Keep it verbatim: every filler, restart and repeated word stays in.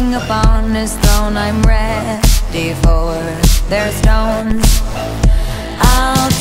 king upon his throne. I'm ready for their stones. I'll